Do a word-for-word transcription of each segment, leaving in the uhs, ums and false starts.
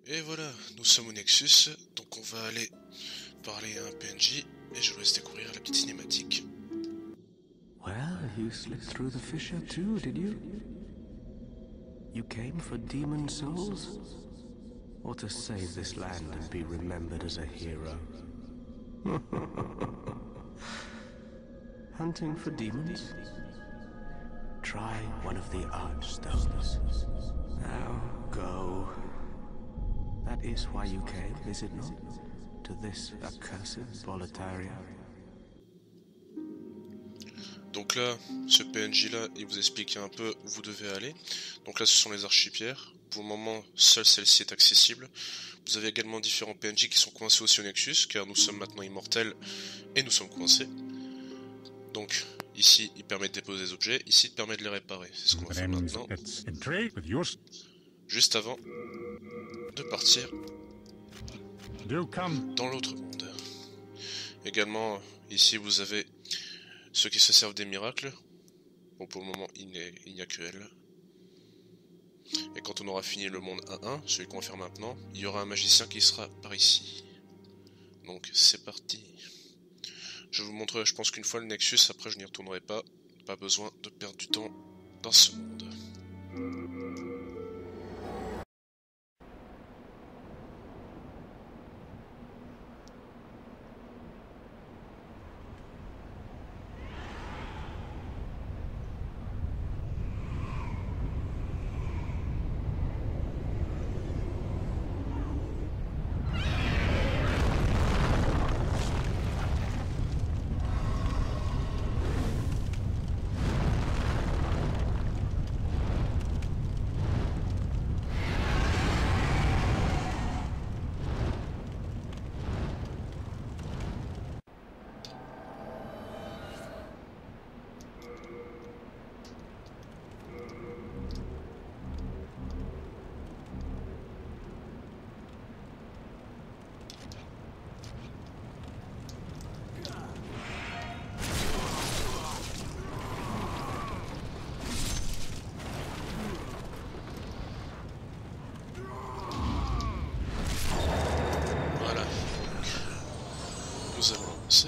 Et voilà, nous sommes au Nexus, donc on va aller parler à un P N J et je vous laisse découvrir la petite cinématique. Well, you slipped through the fissure too, did you? You came for demon souls? Or to save this land and be remembered as a hero? Hunting for demons? Try one of the Archstones. Now, go. That is why you came, is it not? To this accursed Boletaria. Donc là, ce P N J là, il vous explique un peu où vous devez aller. Donc là, ce sont les archipierres. Pour le moment, seule celle-ci est accessible. Vous avez également différents P N J qui sont coincés aussi au Nexus, car nous sommes maintenant immortels et nous sommes coincés. Donc ici, il permet de déposer des objets, ici, il permet de les réparer. C'est ce qu'on va faire maintenant. Juste avant de partir dans l'autre monde. Également, ici, vous avez ceux qui se servent des miracles. Bon, pour le moment, il n'y a que elle. Et quand on aura fini le monde un un, celui qu'on va faire maintenant, il y aura un magicien qui sera par ici. Donc, c'est parti. Je vous montrerai, je pense qu'une fois le Nexus, après je n'y retournerai pas. Pas besoin de perdre du temps dans ce monde. Nous allons avancer.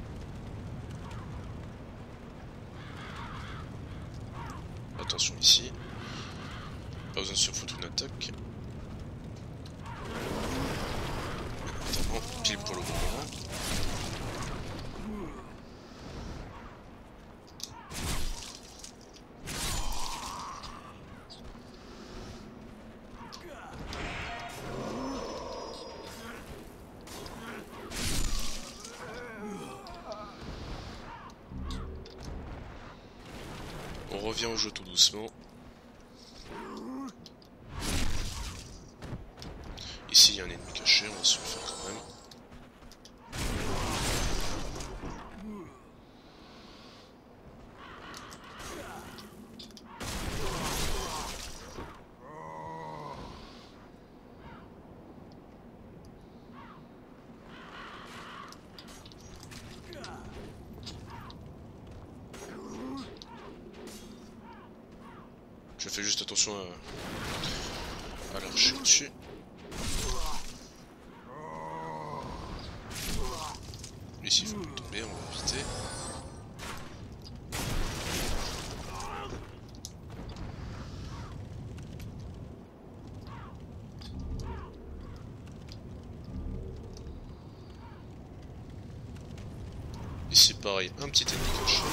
Attention ici. Pas besoin de se foutre une attaque. Notamment pile pour le bon moment. On revient au jeu tout doucement. Ici il y a un ennemi caché, on va se le faire quand même. Je fais juste attention à, à l'archer au-dessus. Ici il faut tomber, on va éviter. Ici pareil, un petit ennemi caché.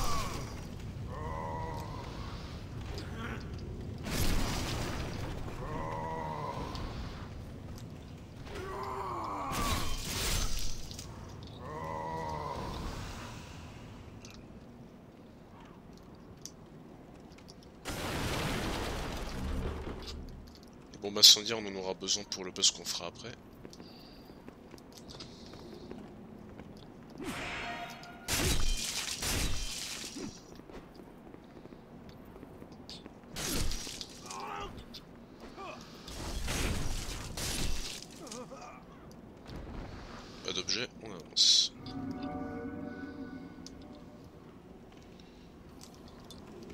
Bon bah sans dire, on en aura besoin pour le boss qu'on fera après. Pas d'objet, on avance.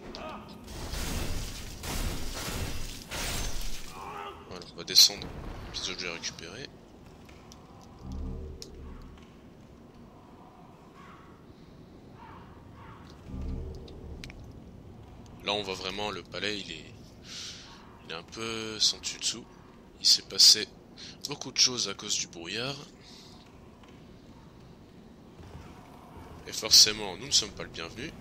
Voilà, on va descendre Petits objets à récupérer. Là on voit vraiment le palais, il est, il est un peu sans dessus dessous. Il s'est passé beaucoup de choses à cause du brouillard. Et forcément nous ne sommes pas le bienvenu.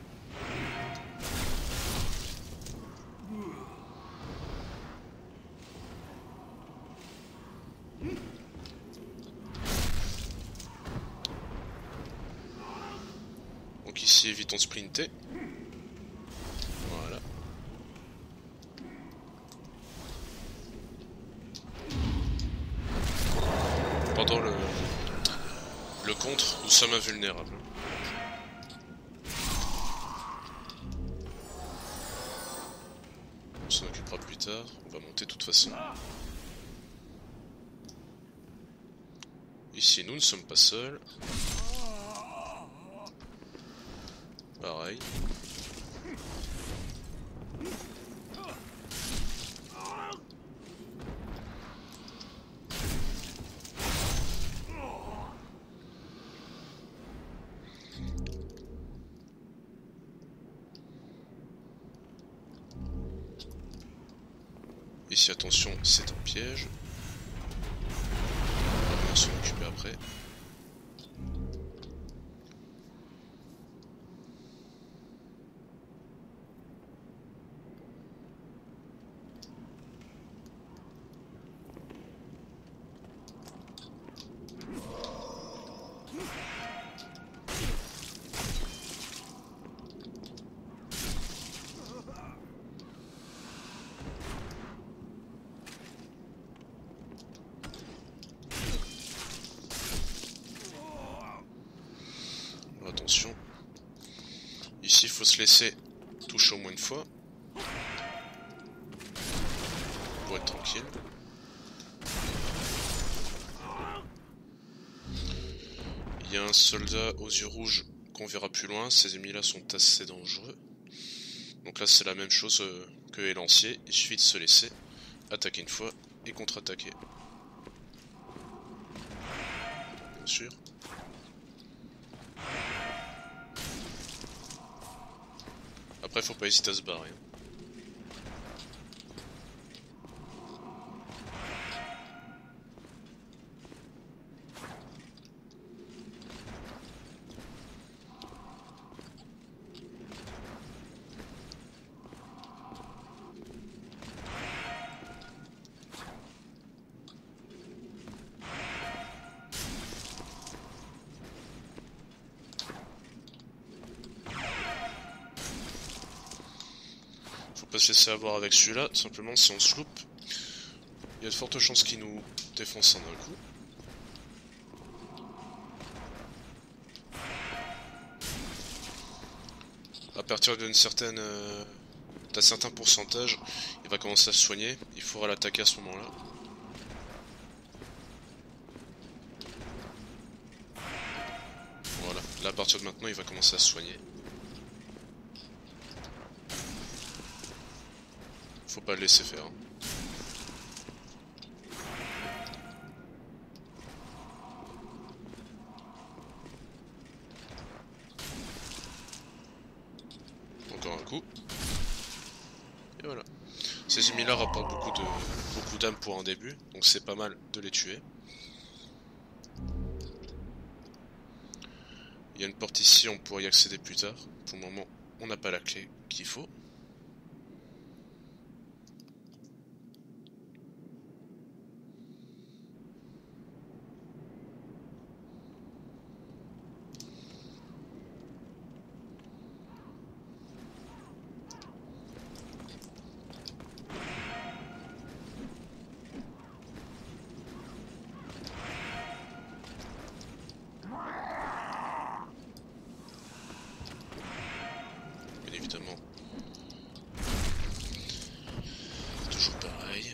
Donc ici évitons de sprinter. Voilà. Pendant le, le contre, nous sommes invulnérables. On s'en occupera plus tard, on va monter de toute façon. Ici nous ne sommes pas seuls. Pareil. Ici attention, c'est un piège. On va s'en occuper après. Attention. Ici, il faut se laisser toucher au moins une fois. Pour être tranquille. Il y a un soldat aux yeux rouges qu'on verra plus loin. Ces ennemis-là sont assez dangereux. Donc là, c'est la même chose que les lanciers. Il suffit de se laisser attaquer une fois et contre-attaquer. Bien sûr. Après, faut pas hésiter à se barrer. Pas se laisser avoir avec celui-là, simplement si on se loupe, il y a de fortes chances qu'il nous défonce en un coup. À partir d'une certaine, euh, d'un certain pourcentage, il va commencer à se soigner, il faudra l'attaquer à ce moment-là. Voilà, là à partir de maintenant il va commencer à se soigner. Faut pas le laisser faire. Encore un coup. Et voilà. Ces ennemis-là rapportent beaucoup de beaucoup d'âmes pour un début, donc c'est pas mal de les tuer. Il y a une porte ici, on pourrait y accéder plus tard. Pour le moment, on n'a pas la clé qu'il faut. Évidemment. Toujours pareil.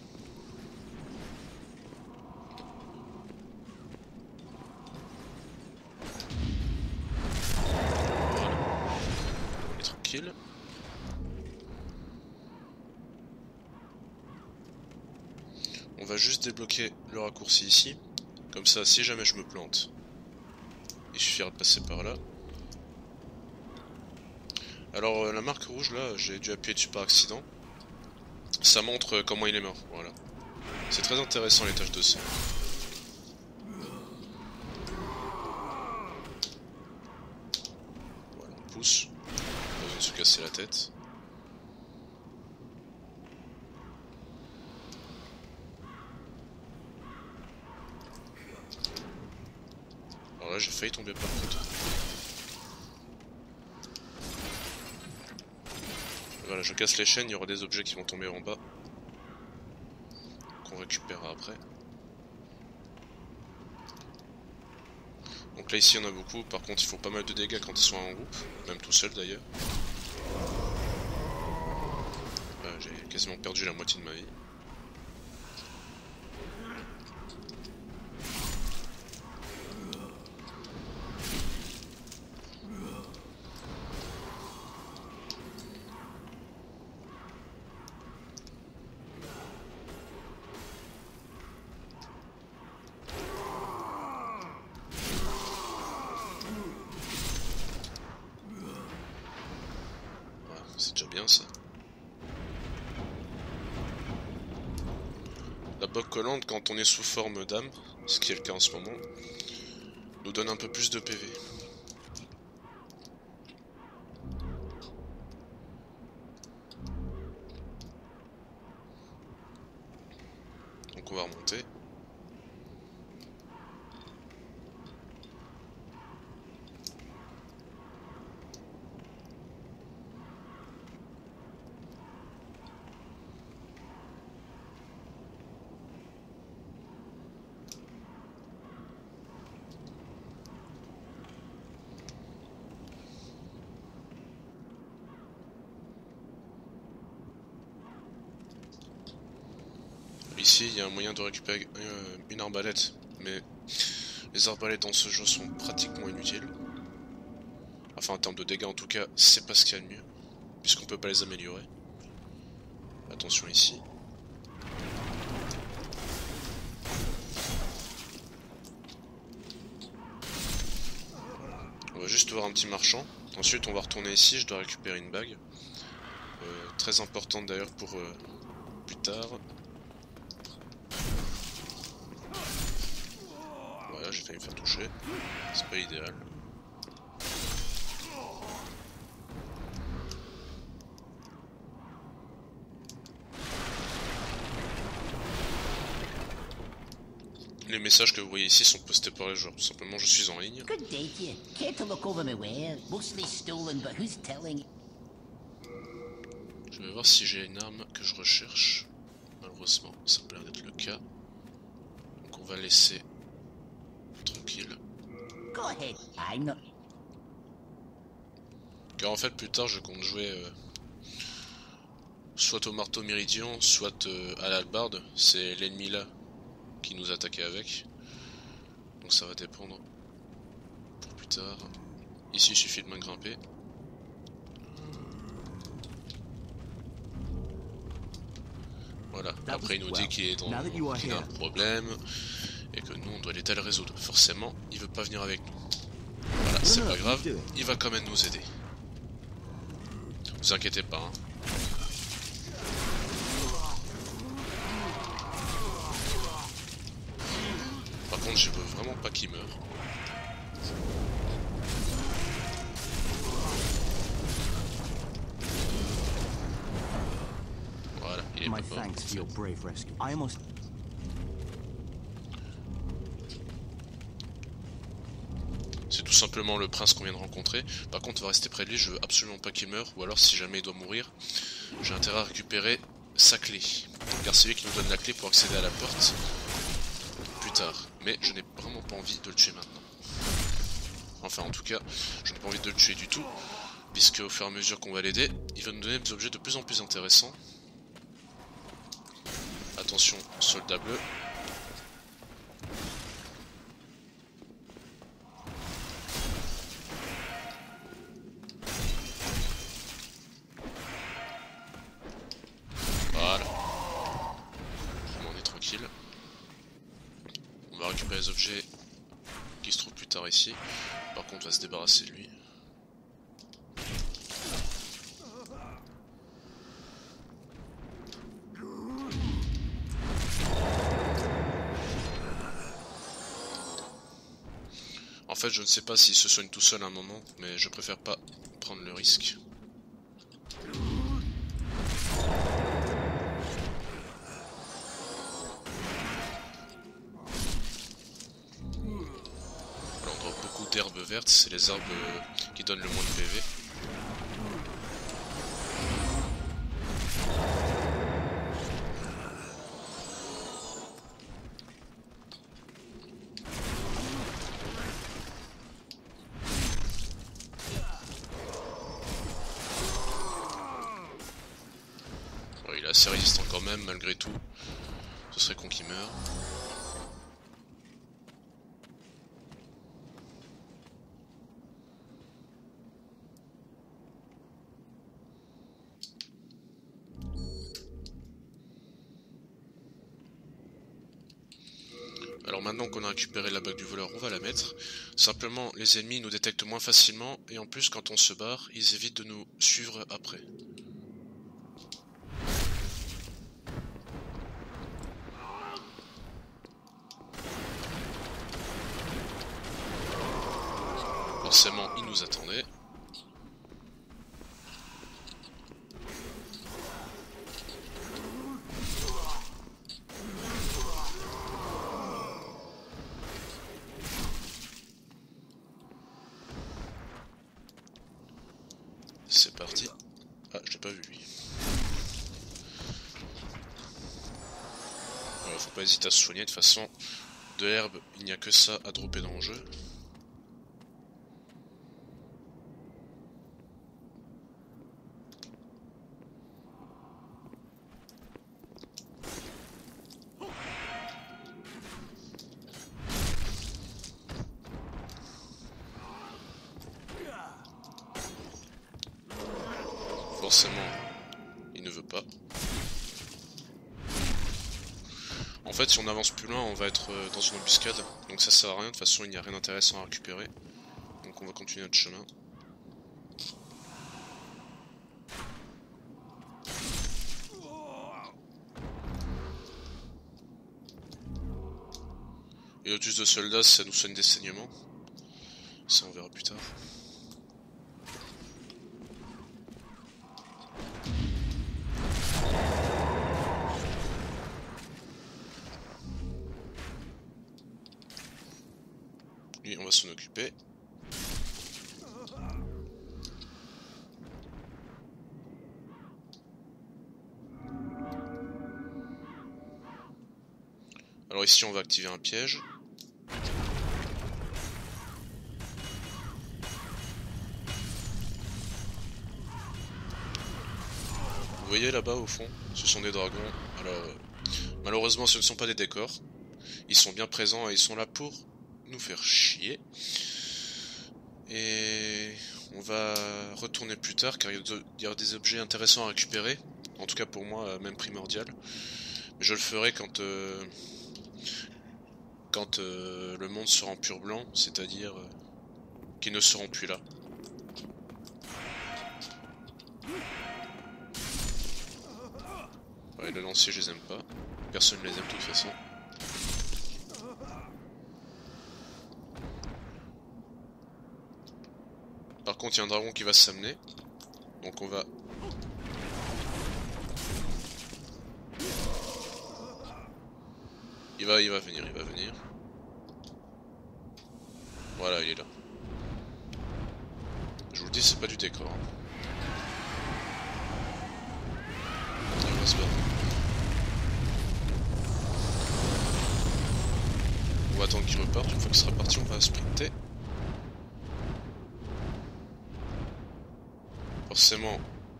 Voilà. On est tranquille. On va va juste débloquer le raccourci ici. Comme ça, si jamais je me plante, il suffira de passer par là. Alors, euh, la marque rouge, là, j'ai dû appuyer dessus par accident. Ça montre euh, comment il est mort, voilà. C'est très intéressant les taches de sang. Voilà, on pousse. Pas besoin de se casser la tête. Alors là, j'ai failli tomber par contre. Voilà, je casse les chaînes, il y aura des objets qui vont tomber en bas. Qu'on récupérera après. Donc là ici il y en a beaucoup, par contre il faut pas mal de dégâts quand ils sont en groupe, même tout seul d'ailleurs. J'ai quasiment perdu la moitié de ma vie. C'est déjà bien ça. La boque collante, quand on est sous forme d'âme, ce qui est le cas en ce moment, nous donne un peu plus de P V. Donc on va remonter. Ici, il y a un moyen de récupérer euh, une arbalète, mais les arbalètes dans ce jeu sont pratiquement inutiles. Enfin, en termes de dégâts, en tout cas, c'est pas ce qu'il y a de mieux, puisqu'on peut pas les améliorer. Attention ici. On va juste voir un petit marchand. Ensuite, on va retourner ici, je dois récupérer une bague. Euh, très importante d'ailleurs pour euh, plus tard. Voilà, j'ai failli me faire toucher. C'est pas idéal. Les messages que vous voyez ici sont postés par les joueurs. Tout simplement, je suis en ligne. Good day to you. Care to look over my wares? Mostly stolen, but who's telling? Je vais voir si j'ai une arme que je recherche. Malheureusement, ça peut l'air d'être le cas. Donc on va laisser tranquille. Go ahead. I'm not. Car en fait, plus tard, je compte jouer euh, soit au marteau Méridian, soit euh, à l'hallebarde. C'est l'ennemi là qui nous attaquait avec. Donc ça va dépendre pour plus tard. Ici, il suffit de main grimper. Voilà, après il nous dit qu'il est dans qu'il a un problème et que nous on doit l'aider à le résoudre. Forcément, il veut pas venir avec nous. Voilà, c'est pas grave, il va quand même nous aider. Vous inquiétez pas, hein. Par contre, je veux vraiment pas qu'il meure. Voilà, il est pas mort. C'est tout simplement le prince qu'on vient de rencontrer. Par contre, on va rester près de lui, je veux absolument pas qu'il meure. Ou alors, si jamais il doit mourir, j'ai intérêt à récupérer sa clé. Car c'est lui qui nous donne la clé pour accéder à la porte plus tard. Mais je n'ai vraiment pas envie de le tuer maintenant. Enfin, en tout cas, je n'ai pas envie de le tuer du tout. Puisque au fur et à mesure qu'on va l'aider, il va nous donner des objets de plus en plus intéressants. Attention, soldat bleu. Voilà. On est tranquille. va récupérer les objets qui se trouvent plus tard ici. Par contre on va se débarrasser de lui. En fait je ne sais pas s'il se soigne tout seul à un moment, mais je préfère pas prendre le risque. Voilà, on voit beaucoup d'herbes vertes, c'est les arbres qui donnent le moins de P V. Il est assez résistant quand même, malgré tout. Ce serait con qu'il meure. Alors maintenant qu'on a récupéré la bague du voleur, on va la mettre. Simplement, les ennemis nous détectent moins facilement, et en plus quand on se barre, ils évitent de nous suivre après. Forcément, ils nous attendaient. C'est parti. Ah, je l'ai pas vu lui. Voilà, faut pas hésiter à se soigner, de toute façon, de l'herbe, il n'y a que ça à dropper dans le jeu. Forcément, il ne veut pas. En fait, si on avance plus loin, on va être dans une embuscade. Donc ça sert à rien, de toute façon il n'y a rien d'intéressant à récupérer. Donc on va continuer notre chemin. Et au-dessus de soldats, ça nous soigne des saignements. Ça on verra plus tard. Lui, on va s'en occuper. Alors ici, on va activer un piège. Vous voyez là-bas au fond, ce sont des dragons. Alors, euh, malheureusement, ce ne sont pas des décors. Ils sont bien présents et ils sont là pour nous faire chier. Et on va retourner plus tard car il y a des objets intéressants à récupérer. En tout cas pour moi, même primordial. Mais je le ferai quand euh, quand euh, le monde sera en pur blanc, c'est-à-dire euh, qu'ils ne seront plus là. Ouais, le lancier, je les aime pas. Personne ne les aime de toute façon. Par contre, il y a un dragon qui va s'amener. Donc on va... Il va, il va venir, il va venir. Voilà, il est là. Je vous le dis, c'est pas du décor. Il va se battre. On va attendre qu'il reparte. Une fois qu'il sera parti, on va sprinter. Forcément,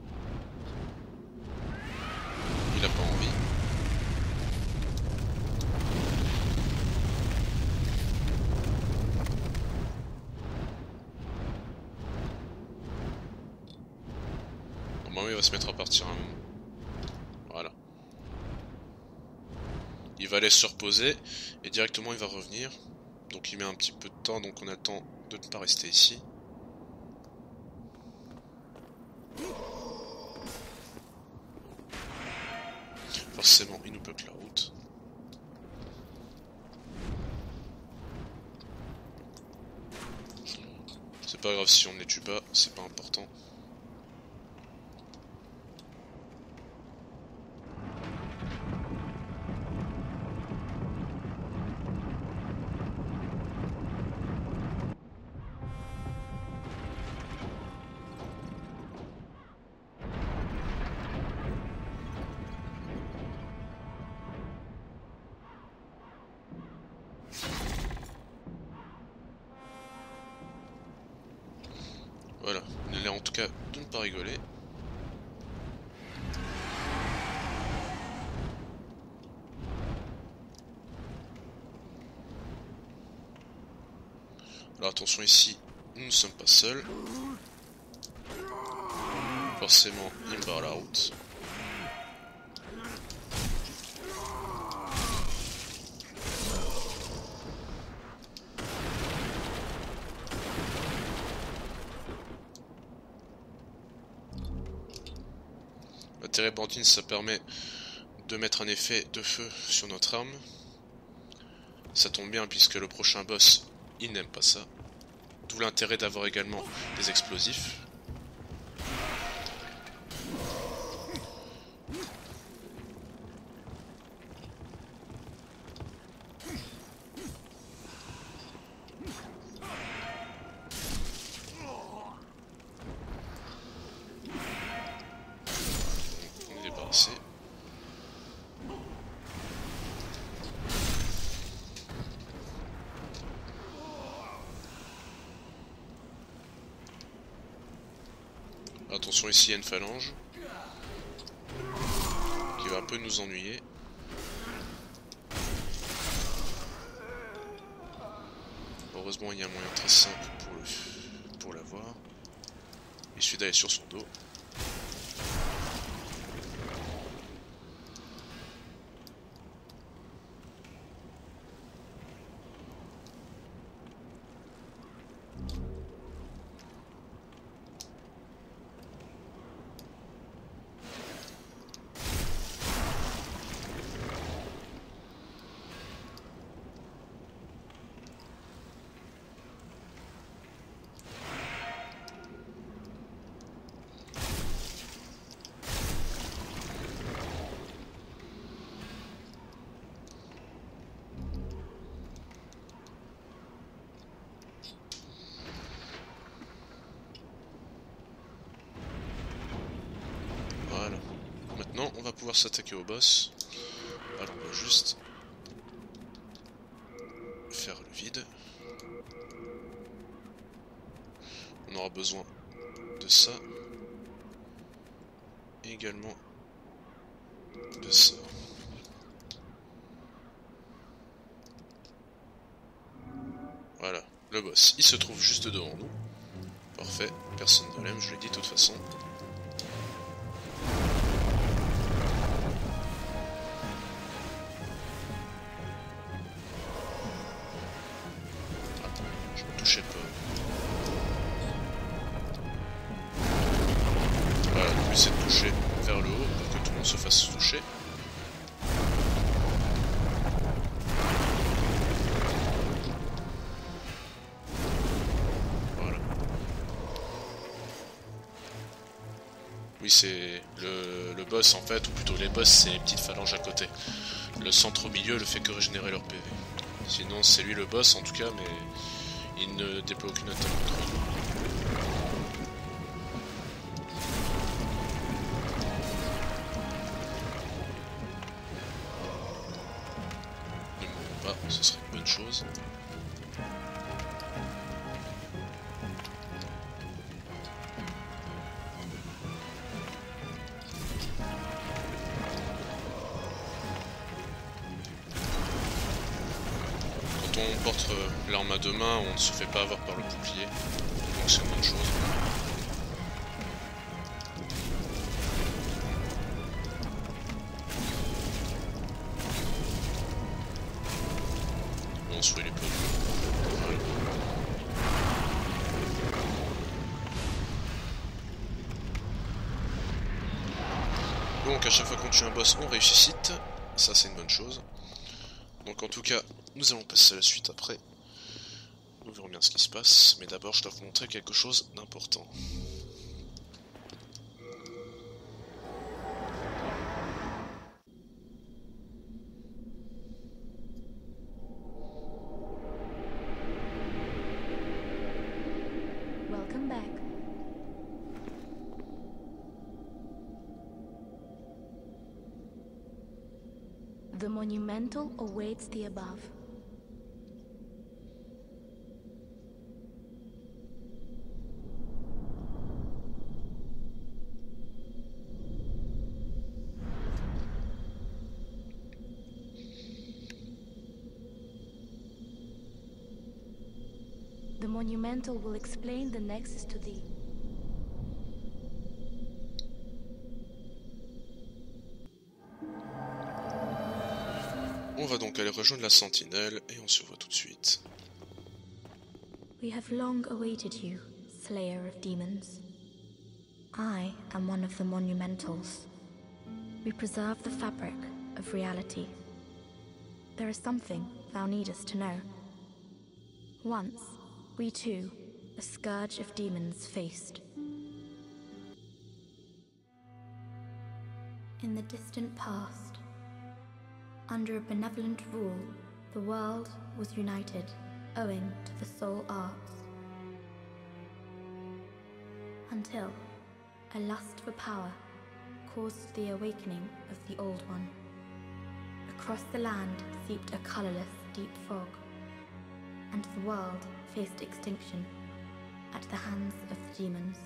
il a pas envie. Au moment où il va se mettre à partir un moment. Voilà. il va aller se reposer et directement il va revenir. Donc il met un petit peu de temps, donc on attend de ne pas rester ici. Forcément, il nous bloque la route. C'est pas grave si on ne les tue pas, c'est pas important. Voilà, il a l'air en tout cas de ne pas rigoler. Alors attention ici, nous ne sommes pas seuls. Forcément, il me barre la route. La térébenthine, ça permet de mettre un effet de feu sur notre arme. Ça tombe bien puisque le prochain boss, il n'aime pas ça. D'où l'intérêt d'avoir également des explosifs. On est débarrassé. Attention, ici il y a une phalange qui va un peu nous ennuyer. Heureusement il y a un moyen très simple pour, le, pour l'avoir. Il suffit d'aller sur son dos. Voilà. Maintenant, on va pouvoir s'attaquer au boss. Alors, on va juste faire le vide. On aura besoin de ça. Et également de ça. Voilà, le boss. Il se trouve juste devant nous. Parfait, personne ne l'aime, je l'ai dit de toute façon. Touchez pas. Voilà, le but c'est de toucher vers le haut pour que tout le monde se fasse toucher. Voilà. Oui, c'est le, le boss en fait, ou plutôt les boss, c'est les petites phalanges à côté. Le centre au milieu ne fait que régénérer leur P V. Sinon c'est lui le boss en tout cas, mais il ne déploie aucune attaque contre nous. Ne mourons pas, ce serait une bonne chose. Quand on porte l'arme à deux mains, on ne se fait pas avoir par le bouclier, donc c'est une bonne chose. soit il est pas. Voilà. Donc à chaque fois qu'on tue un boss, on ressuscite. Ça c'est une bonne chose. Donc en tout cas, nous allons passer à la suite après. Nous verrons bien ce qui se passe, mais d'abord je dois vous montrer quelque chose d'important. Welcome back. The monumental awaits the above. The monumental will explain the nexus to thee. On va donc aller rejoindre la sentinelle et on se voit tout de suite. We have long awaited you, slayer of demons. I am one of the monumentals. We preserve the fabric of reality. There is something thou needest to know. Once, we too, a scourge of demons faced. In the distant past, under a benevolent rule, the world was united, owing to the soul arts. Until a lust for power caused the awakening of the Old One. Across the land seeped a colorless, deep fog, and the world faced extinction at the hands of the demons.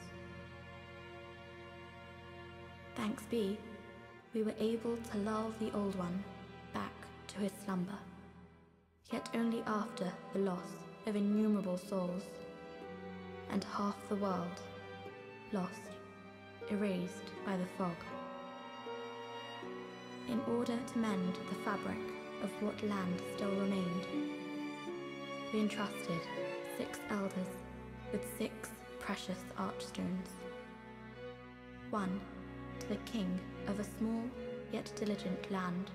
Thanks be, we were able to lull the Old One back to his slumber, yet only after the loss of innumerable souls, and half the world lost, erased by the fog. In order to mend the fabric of what land still remained, we entrusted six elders with six precious archstones. One to the king of a small yet diligent land.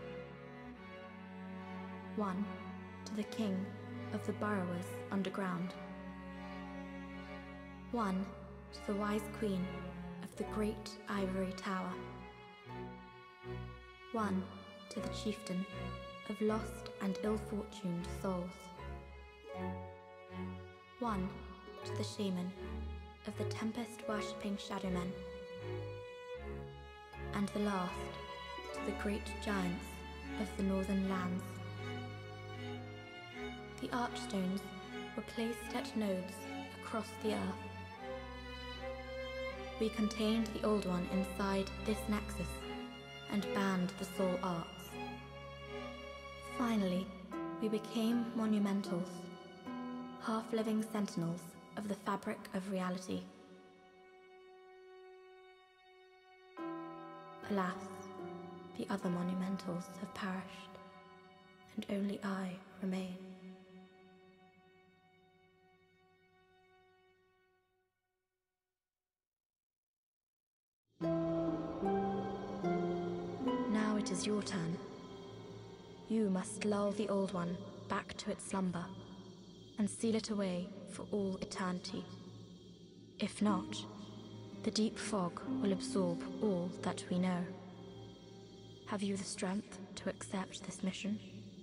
One to the king of the burrowers underground. One to the wise queen of the great ivory tower. One to the chieftain of lost and ill-fortuned souls. One to the shaman of the tempest-worshipping shadowmen. And the last to the great giants of the northern lands. The archstones were placed at nodes across the earth. We contained the Old One inside this nexus and banned the soul arts. Finally, we became monumentals, half-living sentinels of the fabric of reality. Alas, the other monumentals have perished, and only I remain. Now it is your turn. You must lull the Old One back to its slumber, and seal it away for all eternity. If not, the deep fog will absorb all that we know. Have you the strength to accept this mission?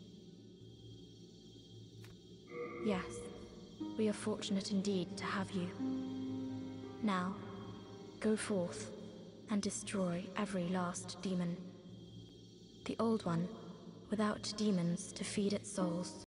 Yes, we are fortunate indeed to have you. Now, go forth and destroy every last demon. The Old One, without demons to feed its souls,